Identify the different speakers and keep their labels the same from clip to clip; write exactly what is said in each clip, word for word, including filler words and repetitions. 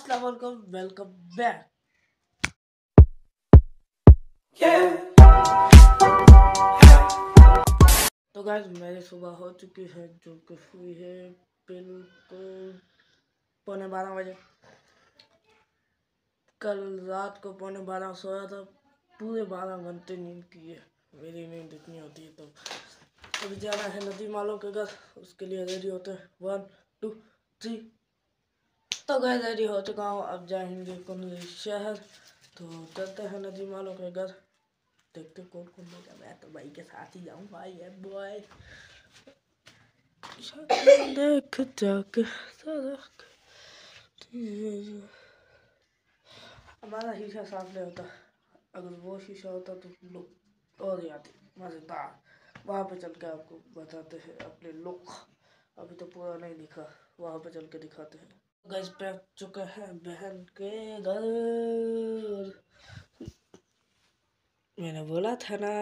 Speaker 1: अस्सलाम वालेकुम, welcome back. तो गाइस मेरी सुबह हो चुकी है, जो कि हुई है बिल्कुल पौने बारह बजे। कल रात को पौने बारह सोया था, पूरे बारह घंटे नींद की है। मेरी नींद इतनी होती है। तो अभी जाना है नदी मालों के घर, उसके लिए रेडी होते हैं। One two three. तो गए रेडी हो चुका हूँ, अब जाएंगे कुंडली शहर। तो चलते हैं नदी मालों के घर, देखते कौन कौन लेगा। मैं तो भाई के साथ ही जाऊँ, भाई है बॉय। देख जाके हमारा शीशा साफ नहीं होता, अगर वो शीशा होता तो लोग और याद मजेदार। वहाँ पे चल के आपको बताते हैं अपने लुक। अभी तो पूरा नहीं दिखा, वहाँ पे चल के दिखाते हैं। गाइस पहुंच चुके हैं बहन के घर। मैंने बोला था ना,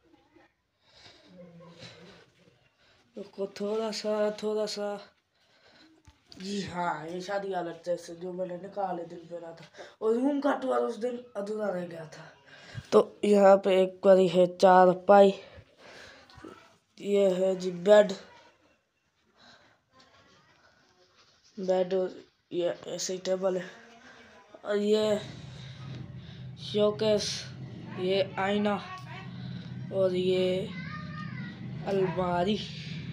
Speaker 1: उसको थोड़ा सा थोड़ा सा। जी हाँ, ये शादी वाला ड्रेस जो मैंने निकाले दिन पहना था, और रूम का टूर उस दिन अधूरा रह गया था। तो यहाँ पे एक पड़ी है चार पाई, ये है जी बेड बेड और ये ऐसे टेबल है, और ये शोकेस, ये आईना, और ये अलमारी,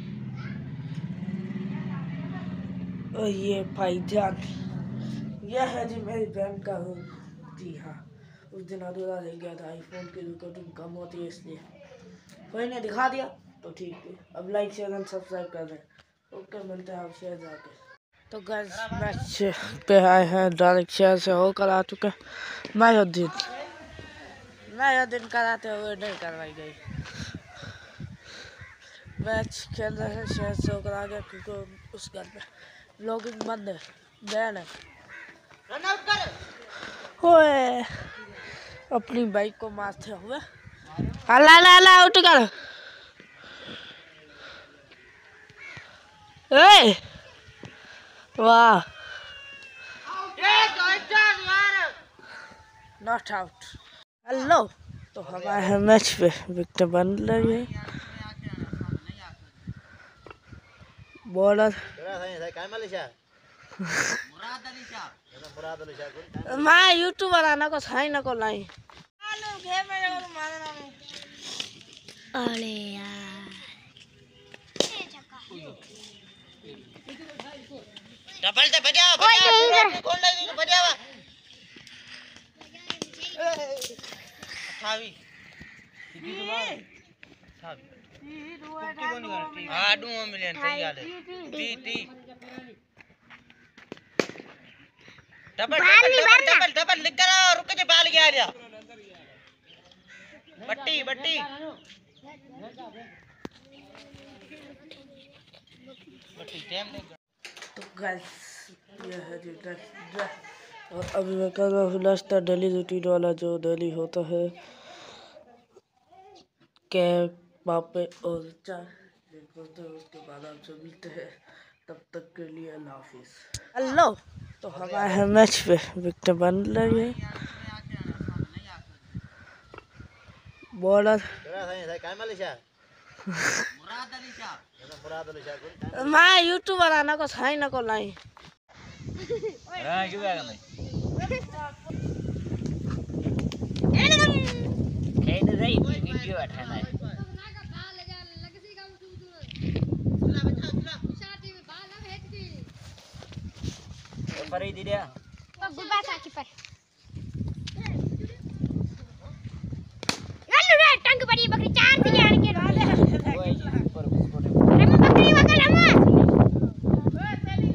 Speaker 1: और ये पायजान। यह है जी मेरी बहन का रूम। जी हाँ, उस दिन अधूरा रह गया था, आईफोन की रिकॉर्डिंग कम होती है इसलिए। कोई ने दिखा दिया तो ठीक है। अब लाइक शेयर एंड सब्सक्राइब कर दें। ओके, मिलते हैं आप शेयर जाके। तो गाइस मैच पे आए हैं, डायरेक्ट शहर से होकर आ चुके हैं। मैं यह दिन मैं यह दिन कराते हुए नहीं करवाई गई। मैच खेल रहे हैं, शहर से होकर आ गया, क्योंकि उस घर में व्लॉगिंग बंद है, बैन है। ओए अपनी बाइक को मारते हुए हला हला हला उठ कर। ए वाह, नॉट आउट। हेलो, तो हमारे है मैच पे विकेट बन रही है। बॉलर मैं यूट्यूबर आना को सही न को लाई। अरे यार डबल से बढ़िया बढ़िया कौन लाई दी बढ़िया वा अठावी ती तुम्हारे अठावी ती कौन करती हां दो मिलियन सही गाल है T T double double double double लिख कर रुक के बाल गया जा बट्टी बट्टी बट्टी टाइम नहीं। तो गाइस ये है जी ड्रेस, और अभी मैं कर रहा हूँ नाश्ता डेली रूटीन वाला, जो डेली होता है। कैप पापे और चाय बोलते हैं, उसके बाद आपसे मिलते हैं। तब तक के लिए अल्लाह हाफिज। हेलो, तो हमारे है मैच पे विकेट बन रही है। बॉलर मैं यूट्यूबर आना को सही न को लाई। पर ही दिया तो गुब्बा साकी पर यार रे टंग बड़ी बकरी चार दिया आने के डाले ओए ऊपर ऊपर अरे मैं बकरी वकल हम ओए तेरी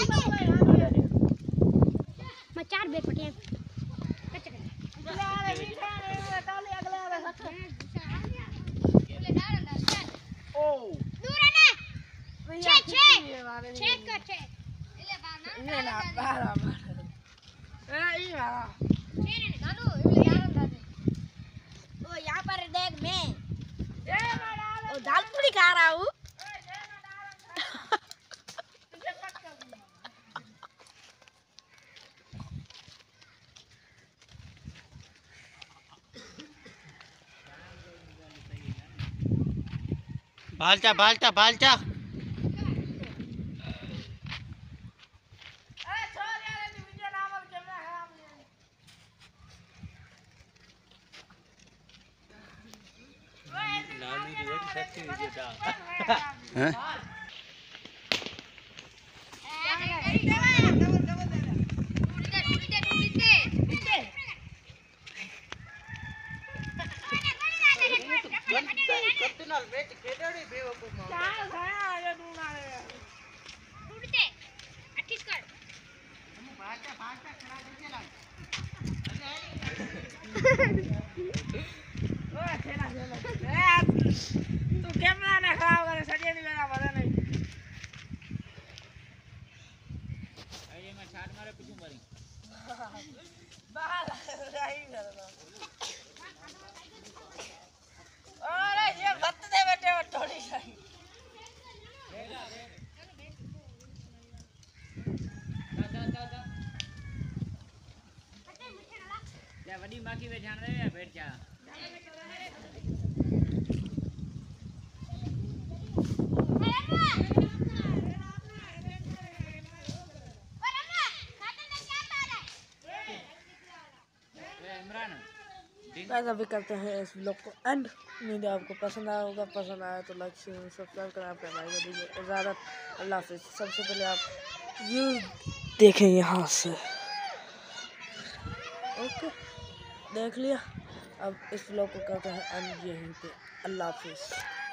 Speaker 1: मैं चार बेर पटिया कच्चे कच्चे अगले मीठा रे डाले अगले वाला साथ ले डाल अंदर ओ दूर है ना छे छे छे कर छे ये ना बारा बारा ए ये वाला छे ने दादू इले यार दादू ओ यहां पर देख मैं ए मैं ओ दाल पूरी खा रहा हूं।
Speaker 2: बालचा बालचा बालचा हैं?
Speaker 1: तू कैमरा ना खराब करे सजे नहीं मेरा पता नहीं
Speaker 2: अरे मैं छाट मारे पीछे मरी
Speaker 1: बाहर नहीं करना अरे ये भत्त दे बेटे वो थोड़ी सही
Speaker 2: क्या बड़ी माँ की बैठान रहे या बैठ जा
Speaker 1: गाइस अभी करते हैं इस व्लॉग को एंड वीडियो आपको पसंद आया होगा पसंद आया तो लाइक शेयर सब्सक्राइब करें आपके भाई को दीजिए इजाज़त अल्लाह हाफिज़ सबसे पहले आप व्यू देखें यहाँ से ओके देख लिया अब इस व्लॉग को करते हैं एंड यहीं पे अल्लाह हाफिज़।